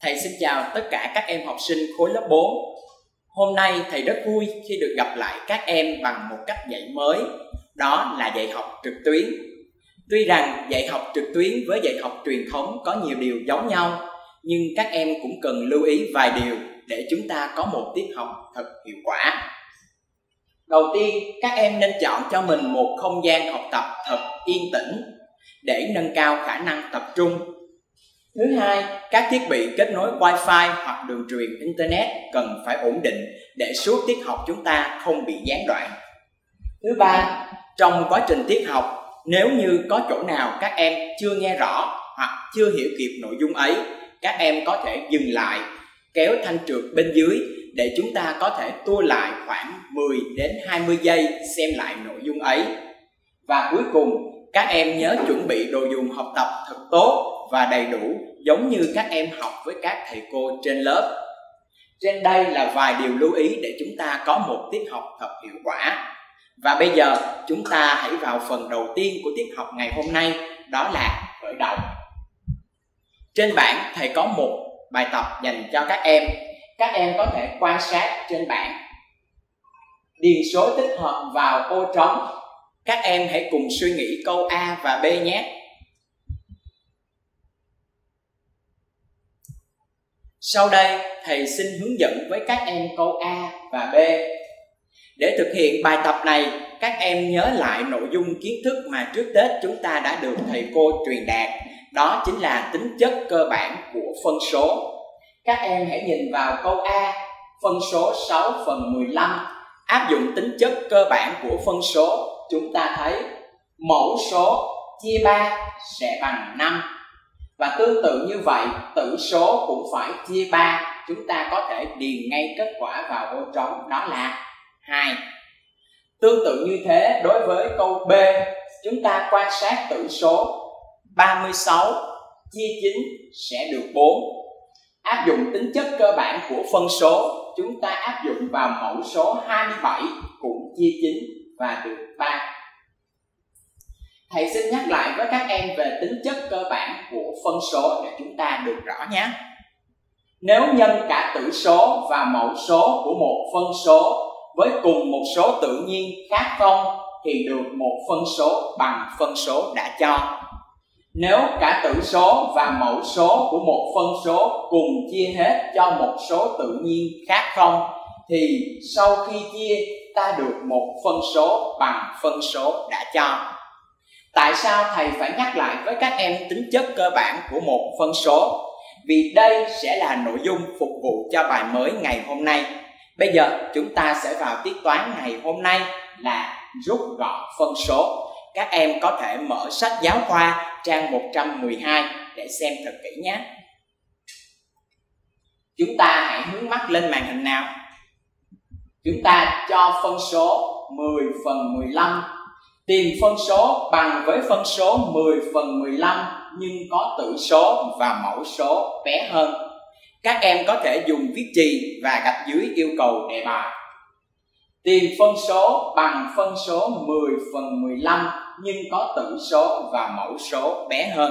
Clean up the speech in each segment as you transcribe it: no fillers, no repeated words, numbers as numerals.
Thầy xin chào tất cả các em học sinh khối lớp 4. Hôm nay thầy rất vui khi được gặp lại các em bằng một cách dạy mới, đó là dạy học trực tuyến. Tuy rằng dạy học trực tuyến với dạy học truyền thống có nhiều điều giống nhau, nhưng các em cũng cần lưu ý vài điều để chúng ta có một tiết học thật hiệu quả. Đầu tiên, các em nên chọn cho mình một không gian học tập thật yên tĩnh để nâng cao khả năng tập trung. Thứ hai, các thiết bị kết nối Wi-Fi hoặc đường truyền Internet cần phải ổn định để suốt tiết học chúng ta không bị gián đoạn. Thứ ba, trong quá trình tiết học, nếu như có chỗ nào các em chưa nghe rõ hoặc chưa hiểu kịp nội dung ấy, các em có thể dừng lại, kéo thanh trượt bên dưới để chúng ta có thể tua lại khoảng 10 đến 20 giây xem lại nội dung ấy. Và cuối cùng, các em nhớ chuẩn bị đồ dùng học tập thật tốt và đầy đủ giống như các em học với các thầy cô trên lớp. Trên đây là vài điều lưu ý để chúng ta có một tiết học thật hiệu quả. Và bây giờ chúng ta hãy vào phần đầu tiên của tiết học ngày hôm nay, đó là khởi động. Trên bảng thầy có một bài tập dành cho các em. Các em có thể quan sát trên bảng. Điền số tích hợp vào ô trống. Các em hãy cùng suy nghĩ câu A và B nhé. Sau đây, thầy xin hướng dẫn với các em câu A và B. Để thực hiện bài tập này, các em nhớ lại nội dung kiến thức mà trước Tết chúng ta đã được thầy cô truyền đạt. Đó chính là tính chất cơ bản của phân số. Các em hãy nhìn vào câu A, phân số 6 phần 15. Áp dụng tính chất cơ bản của phân số, chúng ta thấy mẫu số chia 3 sẽ bằng 5. Và tương tự như vậy, tử số cũng phải chia 3. Chúng ta có thể điền ngay kết quả vào ô trống, đó là 2. Tương tự như thế, đối với câu B, chúng ta quan sát tử số 36 chia 9 sẽ được 4. Áp dụng tính chất cơ bản của phân số, chúng ta áp dụng vào mẫu số 27 cũng chia 9 và được 3. Thầy xin nhắc lại với các em về tính chất cơ bản của phân số để chúng ta được rõ nhé. Nếu nhân cả tử số và mẫu số của một phân số với cùng một số tự nhiên khác không thì được một phân số bằng phân số đã cho. Nếu cả tử số và mẫu số của một phân số cùng chia hết cho một số tự nhiên khác không thì sau khi chia ta được một phân số bằng phân số đã cho. Tại sao thầy phải nhắc lại với các em tính chất cơ bản của một phân số? Vì đây sẽ là nội dung phục vụ cho bài mới ngày hôm nay. Bây giờ chúng ta sẽ vào tiết toán ngày hôm nay là rút gọn phân số. Các em có thể mở sách giáo khoa trang 112 để xem thật kỹ nhé. Chúng ta hãy hướng mắt lên màn hình nào. Chúng ta cho phân số 10 phần 15. Tìm phân số bằng với phân số 10 phần 15 nhưng có tử số và mẫu số bé hơn. Các em có thể dùng viết chì và gạch dưới yêu cầu đề bài. Tìm phân số bằng phân số 10 phần 15 nhưng có tử số và mẫu số bé hơn.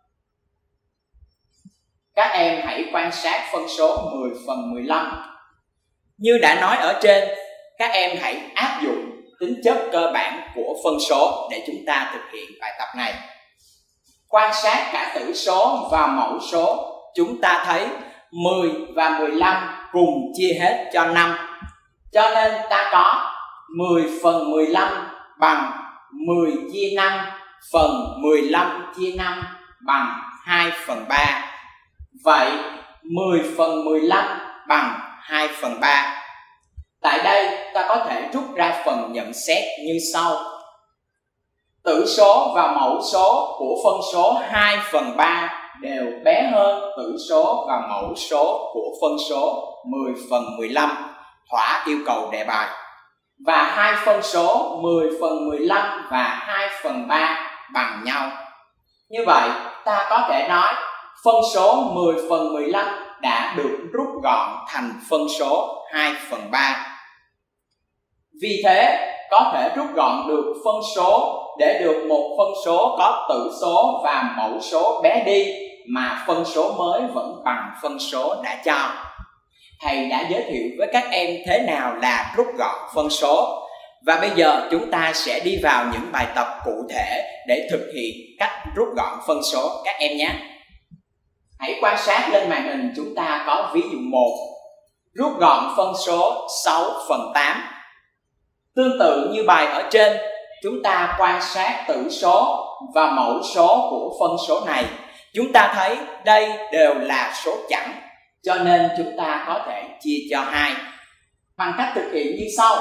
Các em hãy quan sát phân số 10 phần 15. Như đã nói ở trên, các em hãy áp dụng tính chất cơ bản của phân số để chúng ta thực hiện bài tập này. Quan sát cả tử số và mẫu số, chúng ta thấy 10 và 15 cùng chia hết cho 5. Cho nên ta có 10 phần 15 bằng 10 chia 5 phần 15 chia 5 bằng 2 phần 3. Vậy 10 phần 15 bằng 2 phần 3. Tại đây ta có thể rút ra phần nhận xét như sau. Tử số và mẫu số của phân số 2 phần 3 đều bé hơn tử số và mẫu số của phân số 10 phần 15, thỏa yêu cầu đề bài. Và hai phân số 10 phần 15 và 2 phần 3 bằng nhau. Như vậy ta có thể nói phân số 10 phần 15 đã được rút gọn thành phân số 2 phần 3. Vì thế, có thể rút gọn được phân số để được một phân số có tử số và mẫu số bé đi mà phân số mới vẫn bằng phân số đã cho. Thầy đã giới thiệu với các em thế nào là rút gọn phân số. Và bây giờ chúng ta sẽ đi vào những bài tập cụ thể để thực hiện cách rút gọn phân số các em nhé. Hãy quan sát lên màn hình, chúng ta có ví dụ 1. Rút gọn phân số 6/8. Tương tự như bài ở trên, chúng ta quan sát tử số và mẫu số của phân số này. Chúng ta thấy đây đều là số chẵn, cho nên chúng ta có thể chia cho 2 bằng cách thực hiện như sau.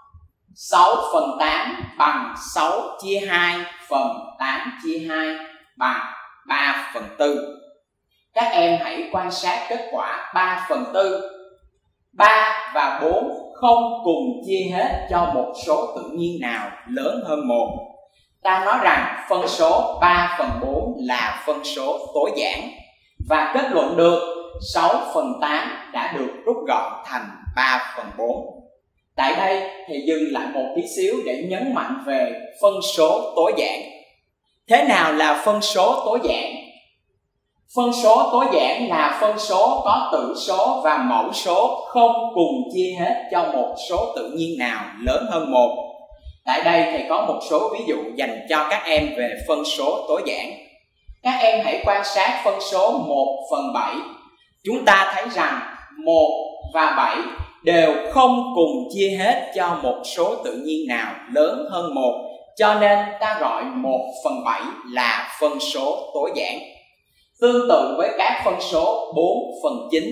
6/8 bằng 6 chia 2 phần 8 chia 2 bằng 3/4. Các em hãy quan sát kết quả 3/4. 3 và 4 không cùng chia hết cho một số tự nhiên nào lớn hơn 1. Ta nói rằng phân số 3/4 là phân số tối giản và kết luận được 6/8 đã được rút gọn thành 3/4. Tại đây thì dừng lại một tí xíu để nhấn mạnh về phân số tối giản. Thế nào là phân số tối giản? Phân số tối giản là phân số có tử số và mẫu số không cùng chia hết cho một số tự nhiên nào lớn hơn 1. Tại đây thầy có một số ví dụ dành cho các em về phân số tối giản. Các em hãy quan sát phân số 1/7. Chúng ta thấy rằng 1 và 7 đều không cùng chia hết cho một số tự nhiên nào lớn hơn 1, cho nên ta gọi 1/7 là phân số tối giản. Tương tự với các phân số 4/9,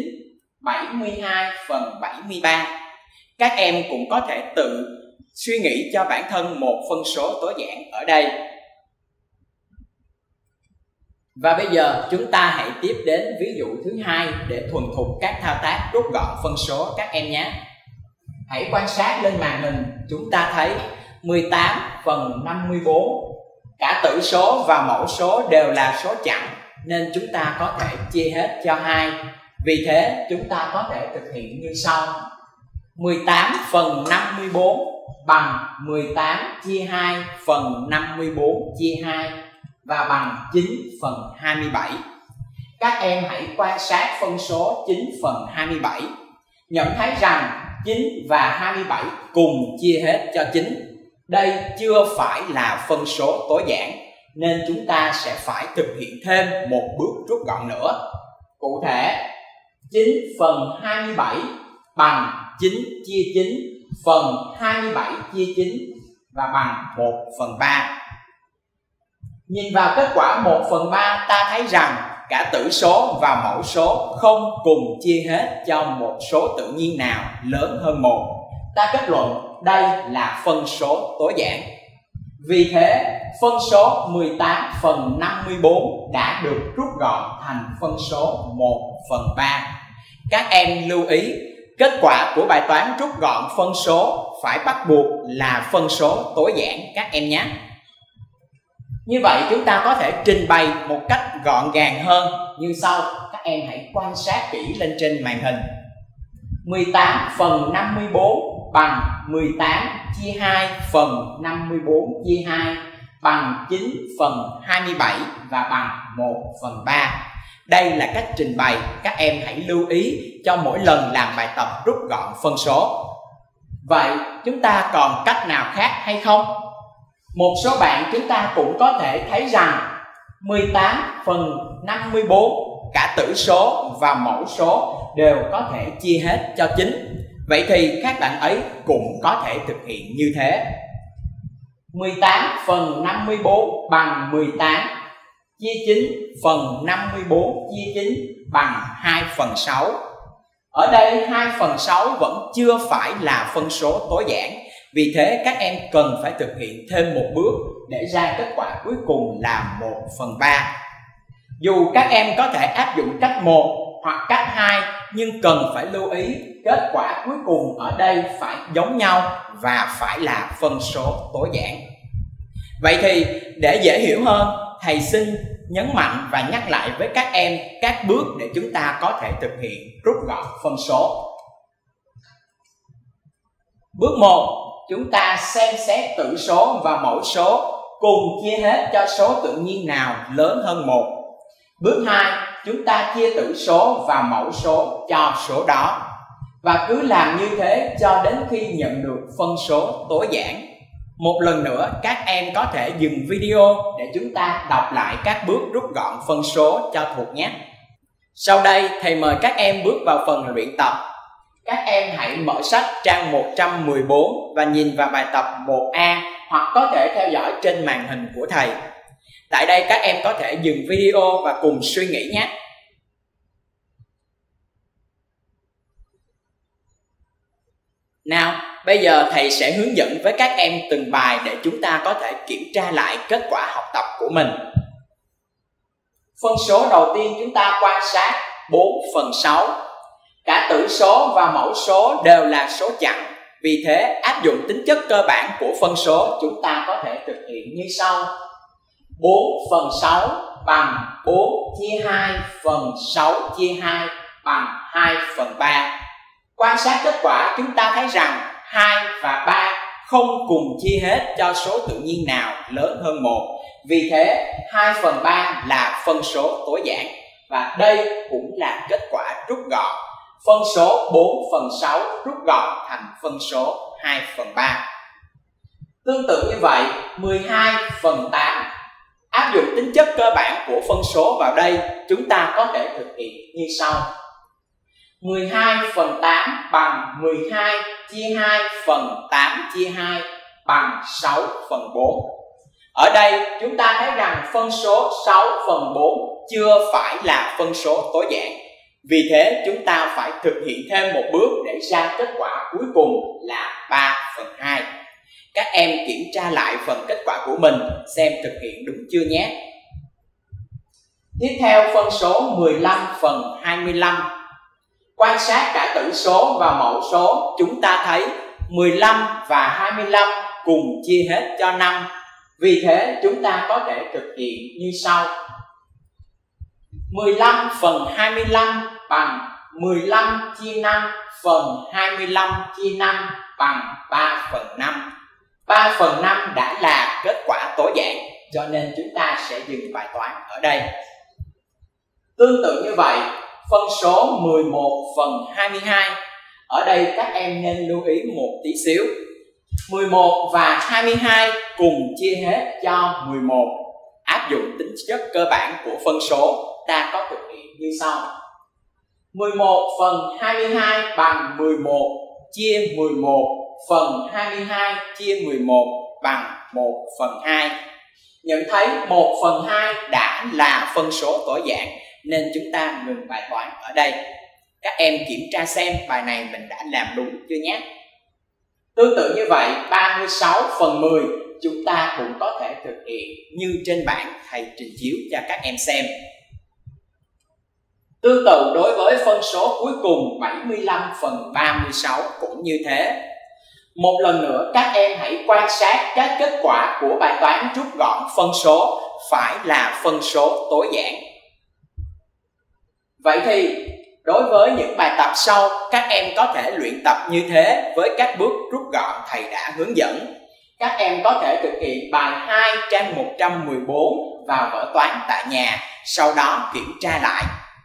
72/73. Các em cũng có thể tự suy nghĩ cho bản thân một phân số tối giản ở đây. Và bây giờ chúng ta hãy tiếp đến ví dụ thứ hai để thuần thục các thao tác rút gọn phân số các em nhé. Hãy quan sát lên màn hình, chúng ta thấy 18/54. Cả tử số và mẫu số đều là số chẵn nên chúng ta có thể chia hết cho 2. Vì thế chúng ta có thể thực hiện như sau. 18/54 bằng 18 chia 2 phần 54 chia 2 và bằng 9/27. Các em hãy quan sát phân số 9/27. Nhận thấy rằng 9 và 27 cùng chia hết cho 9. Đây chưa phải là phân số tối giản, nên chúng ta sẽ phải thực hiện thêm một bước rút gọn nữa. Cụ thể, 9/27 bằng 9 chia 9 phần 27 chia 9 và bằng 1/3. Nhìn vào kết quả 1/3, ta thấy rằng cả tử số và mẫu số không cùng chia hết cho một số tự nhiên nào lớn hơn 1. Ta kết luận đây là phân số tối giản. Vì thế, phân số 18/54 đã được rút gọn thành phân số 1/3. Các em lưu ý, kết quả của bài toán rút gọn phân số phải bắt buộc là phân số tối giản các em nhé. Như vậy chúng ta có thể trình bày một cách gọn gàng hơn như sau. Các em hãy quan sát kỹ lên trên màn hình. 18/54 bằng 18 chia 2 phần 54 chia 2 bằng 9/27 và bằng 1/3. Đây là cách trình bày, các em hãy lưu ý cho mỗi lần làm bài tập rút gọn phân số. Vậy chúng ta còn cách nào khác hay không? Một số bạn chúng ta cũng có thể thấy rằng 18/54 cả tử số và mẫu số đều có thể chia hết cho 9. Vậy thì các bạn ấy cũng có thể thực hiện như thế. 18/54 bằng 18 chia 9 phần 54 chia 9 bằng 2/6. Ở đây 2/6 vẫn chưa phải là phân số tối giản. Vì thế các em cần phải thực hiện thêm một bước để ra kết quả cuối cùng là 1/3. Dù các em có thể áp dụng cách 1 hoặc cách 2, nhưng cần phải lưu ý kết quả cuối cùng ở đây phải giống nhau và phải là phân số tối giản. Vậy thì để dễ hiểu hơn, thầy xin nhấn mạnh và nhắc lại với các em các bước để chúng ta có thể thực hiện rút gọn phân số. Bước 1, chúng ta xem xét tử số và mẫu số cùng chia hết cho số tự nhiên nào lớn hơn 1. Bước 2, chúng ta chia tử số và mẫu số cho số đó. Và cứ làm như thế cho đến khi nhận được phân số tối giản. Một lần nữa, các em có thể dừng video để chúng ta đọc lại các bước rút gọn phân số cho thuộc nhé. Sau đây, thầy mời các em bước vào phần luyện tập. Các em hãy mở sách trang 114 và nhìn vào bài tập 1A hoặc có thể theo dõi trên màn hình của thầy. Tại đây các em có thể dừng video và cùng suy nghĩ nhé. Nào, bây giờ thầy sẽ hướng dẫn với các em từng bài để chúng ta có thể kiểm tra lại kết quả học tập của mình. Phân số đầu tiên chúng ta quan sát 4/6. Cả tử số và mẫu số đều là số chẵn. Vì thế, áp dụng tính chất cơ bản của phân số chúng ta có thể thực hiện như sau. 4/6 bằng 4 chia 2 phần 6 chia 2 bằng 2/3. Quan sát kết quả chúng ta thấy rằng 2 và 3 không cùng chia hết cho số tự nhiên nào lớn hơn 1. Vì thế 2/3 là phân số tối giản. Và đây cũng là kết quả rút gọn. Phân số 4/6 rút gọn thành phân số 2/3. Tương tự như vậy 12/8. Áp dụng tính chất cơ bản của phân số vào đây, chúng ta có thể thực hiện như sau. 12/8 bằng 12 chia 2 phần 8 chia 2 bằng 6/4. Ở đây chúng ta thấy rằng phân số 6/4 chưa phải là phân số tối giản. Vì thế chúng ta phải thực hiện thêm một bước để ra kết quả cuối cùng là 3/2. Các em kiểm tra lại phần kết quả của mình xem thực hiện đúng chưa nhé. Tiếp theo phân số 15/25. Quan sát cả tử số và mẫu số, chúng ta thấy 15 và 25 cùng chia hết cho 5. Vì thế chúng ta có thể thực hiện như sau. 15/25 bằng 15 chia 5 phần 25 chia 5 bằng 3/5. 3/5 đã là kết quả tối giản, cho nên chúng ta sẽ dừng bài toán ở đây. Tương tự như vậy, phân số 11/22. Ở đây các em nên lưu ý một tí xíu. 11 và 22 cùng chia hết cho 11. Áp dụng tính chất cơ bản của phân số, ta có thực hiện như sau. 11/22 bằng 11 chia 11 phần 22 chia 11 bằng 1/2. Nhận thấy 1/2 đã là phân số tối giản nên chúng ta ngừng bài toán ở đây. Các em kiểm tra xem bài này mình đã làm đúng chưa nhé. Tương tự như vậy 36/10 chúng ta cũng có thể thực hiện như trên bảng thầy trình chiếu cho các em xem. Tương tự đối với phân số cuối cùng 75/36 cũng như thế. Một lần nữa các em hãy quan sát các kết quả của bài toán rút gọn phân số phải là phân số tối giản. Vậy thì đối với những bài tập sau, các em có thể luyện tập như thế với các bước rút gọn thầy đã hướng dẫn. Các em có thể thực hiện bài 2 trang 114 vào vở toán tại nhà, sau đó kiểm tra lại.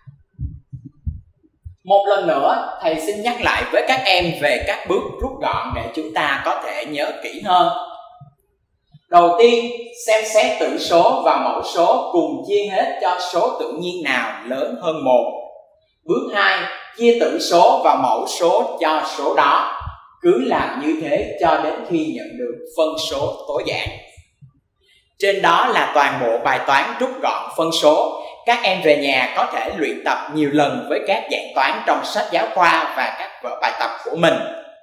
Một lần nữa, thầy xin nhắc lại với các em về các bước rút gọn để chúng ta có thể nhớ kỹ hơn. Đầu tiên, xem xét tử số và mẫu số cùng chia hết cho số tự nhiên nào lớn hơn 1. Bước 2, chia tử số và mẫu số cho số đó. Cứ làm như thế cho đến khi nhận được phân số tối giản. Trên đó là toàn bộ bài toán rút gọn phân số. Các em về nhà có thể luyện tập nhiều lần với các dạng toán trong sách giáo khoa và các vở bài tập của mình.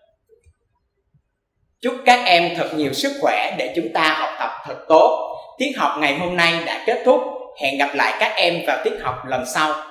Chúc các em thật nhiều sức khỏe để chúng ta học tập thật tốt. Tiết học ngày hôm nay đã kết thúc. Hẹn gặp lại các em vào tiết học lần sau.